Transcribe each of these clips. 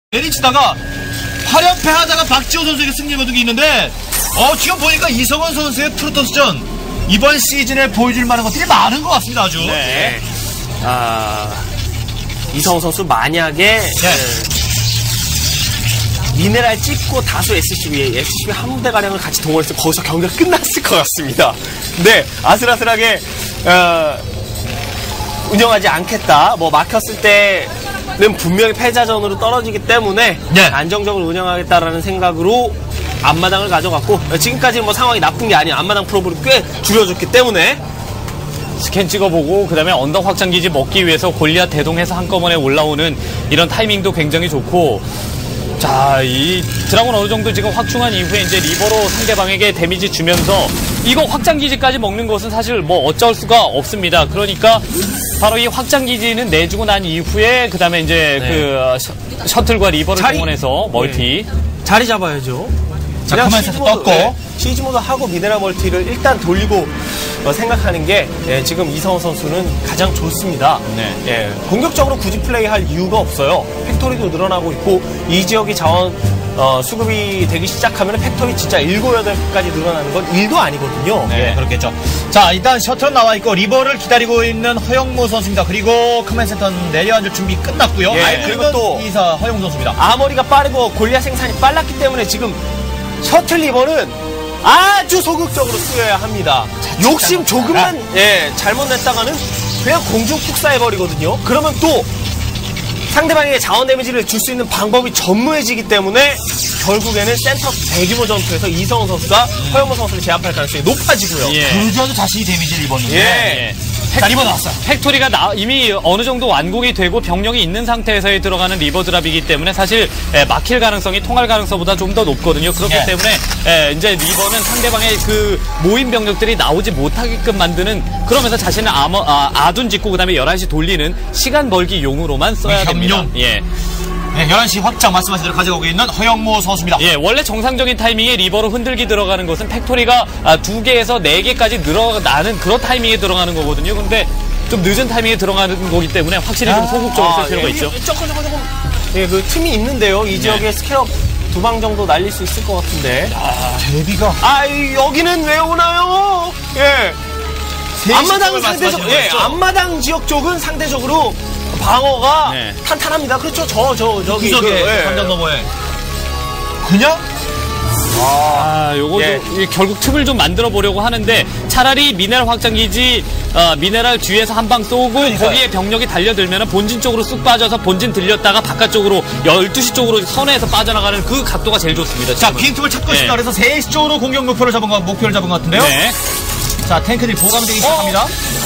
내리치다가 화련패 하다가 박지호 선수에게 승리 거둔 게 있는데 지금 보니까 이성원 선수의 프로토스전 이번 시즌에 보여줄 만한 것들이 많은 것 같습니다. 아주. 네. 이성원 선수 만약에 미네랄 찍고 다수 SCV 한 부대가량을 같이 동원했으면 거기서 경기가 끝났을 것 같습니다. 네, 아슬아슬하게 운영하지 않겠다. 뭐 막혔을 때는 분명히 패자전으로 떨어지기 때문에 안정적으로 운영하겠다라는 생각으로 앞마당을 가져갔고, 지금까지 뭐 상황이 나쁜 게 아니에요. 앞마당 프로브를 꽤 줄여줬기 때문에 스캔 찍어보고 그다음에 언덕 확장기지 먹기 위해서 골리앗 대동해서 한꺼번에 올라오는 이런 타이밍도 굉장히 좋고, 자, 이 드라곤 어느 정도 지금 확충한 이후에 이제 리버로 상대방에게 데미지 주면서 이거 확장기지까지 먹는 것은 사실 뭐 어쩔 수가 없습니다. 그러니까 바로 이 확장기지는 내주고 난 이후에 그다음에 이제 그 셔틀과 리버를 동원해서 멀티 자리 잡아야죠. 자, 커맨센터 떴고 시즈 모드 하고 미네랄 멀티를 일단 돌리고 생각하는 게 지금 이성원 선수는 가장 좋습니다. 공격적으로 굳이 플레이할 이유가 없어요. 팩토리도 늘어나고 있고 이 지역이 자원 수급이 되기 시작하면 팩토리 진짜 7, 8개까지 늘어나는 건 일도 아니거든요. 네, 그렇겠죠. 자, 일단 셔틀은 나와 있고 리버를 기다리고 있는 허영무 선수입니다. 그리고 커맨센터는 내려앉을 준비 끝났고요. 그리고 또 이사 허영무 선수입니다. 아머리가 빠르고 골리앗 생산이 빨랐기 때문에 지금 셔틀 리버는 아주 소극적으로 쓰여야 합니다. 욕심 조금만 잘못 냈다가는 그냥 공중 푹사해버리거든요. 그러면 또 상대방에게 자원 데미지를 줄 수 있는 방법이 전무해지기 때문에 결국에는 센터 대규모 전투에서 이성원 선수가 허영무 선수를 제압할 가능성이 높아지고요. 그저도 자신이 데미지를 입었는데 자, 리버 나왔어요. 팩토리가 이미 어느 정도 완공이 되고 병력이 있는 상태에서 들어가는 리버 드랍이기 때문에 사실 막힐 가능성이 통할 가능성보다 좀 더 높거든요. 그렇기 때문에 이제 리버는 상대방의 그 모인 병력들이 나오지 못하게끔 만드는, 그러면서 자신은 아둔 짓고 그다음에 11시 돌리는 시간 벌기 용으로만 써야 됩니다. 11시 확장 말씀하신 대로 가져오고 있는 허영무 선수입니다. 원래 정상적인 타이밍에 리버로 흔들기 들어가는 것은 팩토리가 2개에서 4개까지 늘어나는 그런 타이밍에 들어가는 거거든요. 근데 좀 늦은 타이밍에 들어가는 거기 때문에 확실히 좀 소극적으로 쓸 필요가 있죠. 조금 그 틈이 있는데요. 이 지역에 스캐럽 2방 정도 날릴 수 있을 것 같은데. 대비가 여기는 왜 오나요? 앞마당 앞마당 지역 쪽은 상대적으로 방어가 탄탄합니다. 그렇죠. 저기 한장 너머에 그냥 요거 결국 틈을 좀 만들어 보려고 하는데, 차라리 미네랄 확장기지 미네랄 뒤에서 한 방 쏘고 거기에 병력이 달려들면 본진 쪽으로 쑥 빠져서 본진 들렸다가 바깥쪽으로 12시 쪽으로 선회해서 빠져나가는 그 각도가 제일 좋습니다. 자, 빈틈을 찾고 있습니다. 그래서 3시 쪽으로 공격 목표를 잡은 것 같은데요. 자, 탱크들이 보강되기 시작합니다.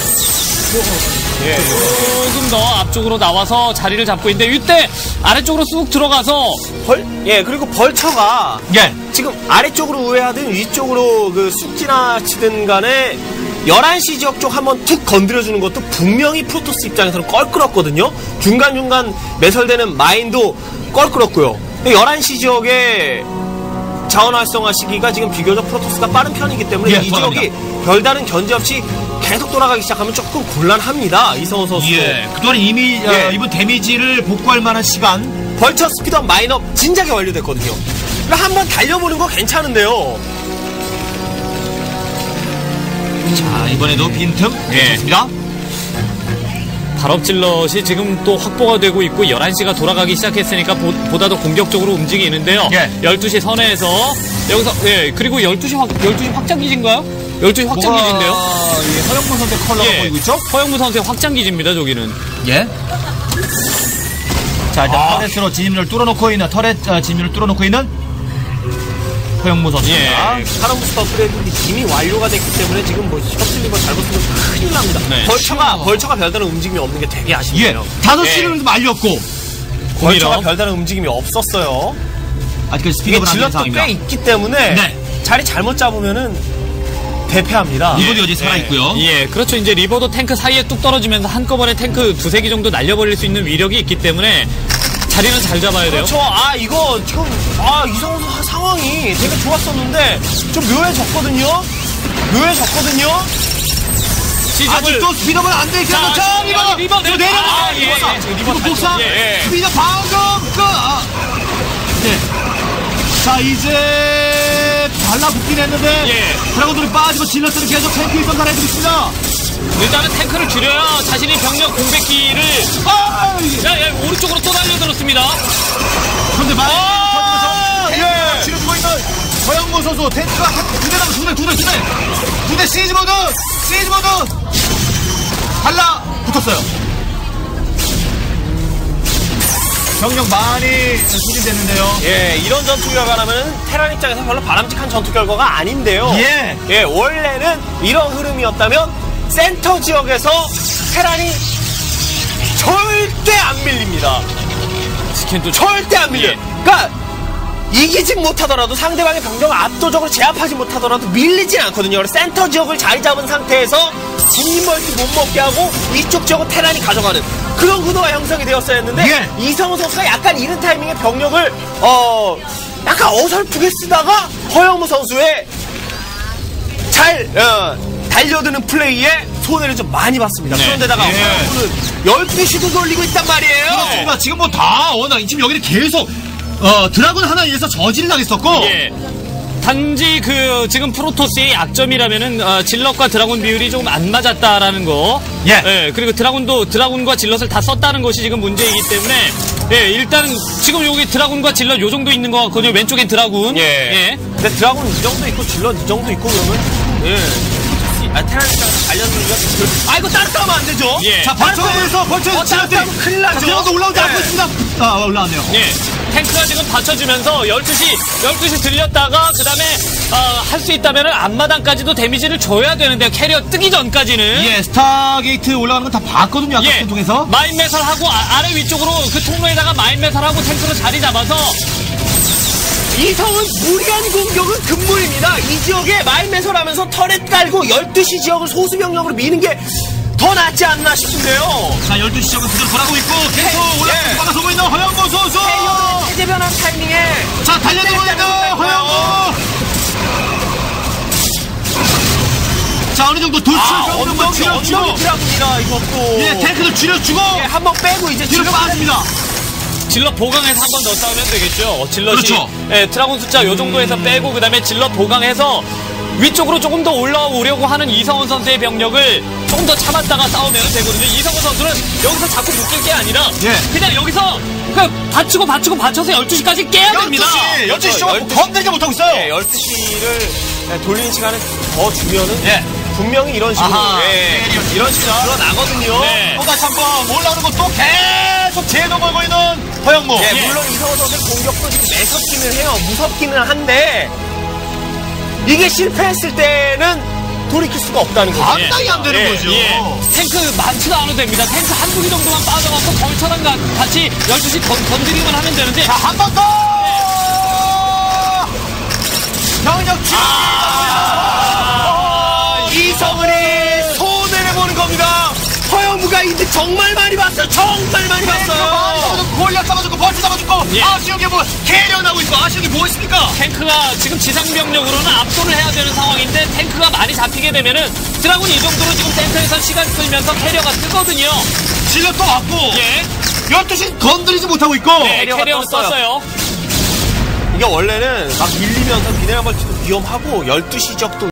조금 더 앞쪽으로 나와서 자리를 잡고 있는데 이때 아래쪽으로 쑥 들어가서 그리고 벌처가 지금 아래쪽으로 우회하든 위쪽으로 쑥 지나치든 간에 11시 지역 쪽 한번 툭 건드려주는 것도 분명히 프로토스 입장에서는 껄끄럽거든요. 중간중간 매설되는 마인도 껄끄럽고요. 11시 지역에 자원 활성화 시기가 지금 비교적 프로토스가 빠른 편이기 때문에 이 지역이 별다른 견제 없이 계속 돌아가기 시작하면 조금 곤란합니다. 이성원 선수. 그동안 이미 이번 데미지를 복구할 만한 시간. 벌처 스피드업 마인업 진작에 완료됐거든요. 한번 달려보는 거 괜찮은데요. 자, 이번에도 빈틈. 좋습니다. 발업질럿이 지금 또 확보가 되고 있고 11시가 돌아가기 시작했으니까 보다 더 공격적으로 움직이는데요. 12시 선회에서 여기서 그리고 12시 확장기지인가요? 12시 확장기지인데요. 허영무 선수의 컬러가 보이고 있죠? 허영무 선수의 확장기지입니다. 저기는. 자, 일단 터렛으로 진입로를 뚫어놓고 있는 허영무 선수입니다. 사람 부스터 업그레이드는 이미 완료가 됐기 때문에 지금 뭐 셔틀리버 잘못 쓰면 큰일 납니다. 벌처가 별다른 움직임이 없는 게 되게 아쉽네요. 5시는 말렸고 벌처가 별다른 움직임이 없었어요. 아직까지 스피드업은 안 된 질럿도 꽤 있기 때문에 자리 잘못 잡으면은 대패합니다. 리버도 여기 살아있고요. 그렇죠. 이제 리버도 탱크 사이에 뚝 떨어지면서 한꺼번에 탱크 2-3개 정도 날려버릴 수 있는 위력이 있기 때문에 자리는 잘 잡아야 돼요. 그렇죠. 이거 지금 이성훈 선수 상황이 되게 좋았었는데 좀 묘해졌거든요. 아직도 스피드업은 안 돼 있어요. 자, 리버 내려가. 리버 복사. 스피드 방금 자, 이제 달라붙긴 했는데 예. 드라곤들이 빠지고 질럿들은 계속 탱크 일선 살아주고 있습니다. 일단은 탱크를 줄여야 자신이 병력 공백기를 아! 야, 오른쪽으로 또 달려들었습니다. 그런데 많이 예. 치료주고 있는 허영무 선수 탱크가 두 대 남은 두 대 시즈 모드 달라붙었어요. 병력 많이 소진됐는데요. 예, 이런 전투 결과라면 테란 입장에서 별로 바람직한 전투 결과가 아닌데요. 예. 원래는 이런 흐름이었다면 센터 지역에서 테란이 절대 안 밀립니다. 스캔도 절대 안 밀려요. 예. 그러니까 이기진 못하더라도 상대방의 병력을 압도적으로 제압하지 못하더라도 밀리진 않거든요. 그래서 센터 지역을 자리 잡은 상태에서 국민멀티 못 먹게 하고 위쪽 지역은 테란이 가져가는 그런 구도가 형성이 되었어야 했는데 예. 이성우 선수가 약간 이른 타이밍에 병력을 약간 어설프게 쓰다가 허영무 선수의 잘 달려드는 플레이에 손해를 좀 많이 봤습니다. 네. 그런데다가 예. 허영무는 12시도 돌리고 있단 말이에요. 그렇습니다. 지금 뭐 다 워낙 지금 여기는 계속 드라군 하나에 의해서 저지를 당했었고 예. 단지 지금 프로토스의 약점이라면은 질럿과 드라군 비율이 조금 안 맞았다라는 거. 예. 그리고 드라군과 질럿을 다 썼다는 것이 지금 문제이기 때문에 일단 지금 여기 드라군과 질럿 요 정도 있는 것 같거든요. 왼쪽엔 드라군. 예. 근데 드라군 이 정도 있고 질럿 이 정도 있고 그러면 테란 입장에서 달려들기가 이거 따라싸우면 안 되죠. 예. 자, 벌처에서 따라싸우면 큰일 나죠. 드라군도 올라오지 않고 있습니다. 올라왔네요. 예. 탱크가 지금 받쳐주면서 12시 들렸다가 그 다음에 할 수 있다면 앞마당까지도 데미지를 줘야 되는데요. 캐리어 뜨기 전까지는. 예, 스타게이트 올라가는 건 다 봤거든요. 아까 예. 통해서. 마인 매설하고 아래 위쪽으로 그 통로에다가 마인 매설하고 탱크로 자리 잡아서 이성은 무리한 공격은 금물입니다. 이 지역에 마인 매설하면서 터렛 깔고 12시 지역을 소수 병력으로 미는 게 더 낫지 않나 싶은데요. 자, 12시 쪽은 그대로 돌아가고 있고 계속 예. 올라가서 막아서고 있는 허영무 선수. 세제 변환 타이밍에 자, 달려들고 있는 허영무. 자, 어느 정도 도출병력만 줄여주고. 엉덩이 드라군이라 이것도. 예, 탱크를 줄여주고. 한번 빼고 이제 뒤로 빠집니다. 질럿 보강해서 한 번 더 싸우면 되겠죠. 질럿이 그렇죠. 드라군 숫자 요 정도에서 빼고 그다음에 질럿 보강해서 위쪽으로 조금 더 올라오려고 하는 이성훈 선수의 병력을 조금 더 참았다가 싸우면 되거든요. 이성훈 선수는 여기서 자꾸 묶일 게 아니라 예. 그냥 여기서 받쳐서 12시까지 깨야 됩니다. 12시 쪽은 건들지 못하고 있어요. 12시를 돌리는 시간을 더 주면은 예. 분명히 이런 식으로 아하. 이런 식으로 드러나거든요. 네. 또 다시 한번 올라오는 것도 계속 제동 걸고 있는 허영무. 예, 물론 이성호 선수의 공격도 지금 매섭기는 해요. 무섭기는 한데 이게 실패했을 때는 돌이킬 수가 없다는 거죠. 감당이 안 되는 거죠. 탱크 많지도 않아도 됩니다. 탱크 한두 개 정도만 빠져갖고 벌처랑 같이 12시 건드리기만 하면 되는데 자, 한 번 더! 병력 치 이성은이 손해를 보는 겁니다. 허영무가 이제 정말 많이 봤어요. 정말 많이 봤어요. 골리앗 잡아주고 벌써 잡아주고 예. 아쉬운게 뭐 캐리어나고 있고 아쉬운게 뭐 있습니까? 탱크가 지금 지상병력으로는 압도를 해야 되는 상황인데 탱크가 많이 잡히게 되면은 드라군이 이 정도로 지금 센터에서 시간 끌면서 캐리어가 뜨거든요. 질럿 또 왔고 예. 12시 건드리지 못하고 있고 네, 캐리어 썼어요. 이게 원래는 막 밀리면서 미네랄 멀티도 위험하고 12시 적도